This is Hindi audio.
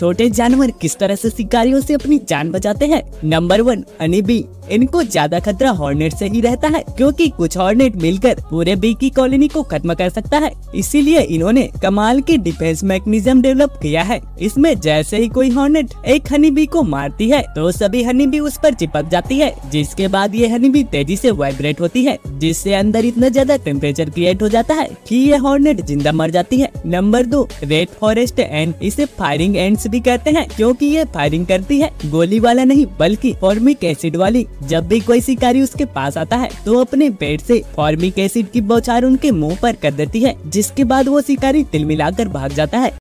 छोटे जानवर किस तरह से शिकारियों से अपनी जान बचाते हैं। Number 1, honey bee. इनको ज्यादा खतरा हॉर्नेट से ही रहता है, क्योंकि कुछ हॉर्नेट मिलकर पूरे बी की कॉलोनी को खत्म कर सकता है। इसीलिए इन्होंने कमाल की डिफेंस मैकेनिज्म डेवलप किया है। इसमें जैसे ही कोई हॉर्नेट एक हनी बी को मारती है तो सभी हनी बी उस पर चिपक जाती है, जिसके बाद ये हनी बी तेजी से वाइब्रेट होती है, जिससे अंदर इतना ज्यादा टेम्परेचर क्रिएट हो जाता है कि ये हॉर्नेट जिंदा मर जाती है। Number 2, red forest ant. इसे फायरिंग एंड्स भी कहते हैं, क्योंकि ये फायरिंग करती है, गोली वाला नहीं बल्कि फॉर्मिक एसिड वाली। जब भी कोई शिकारी उसके पास आता है तो अपने पेट से फॉर्मिक एसिड की बौछार उनके मुंह पर कर देती है, जिसके बाद वो शिकारी तिलमिलाकर भाग जाता है।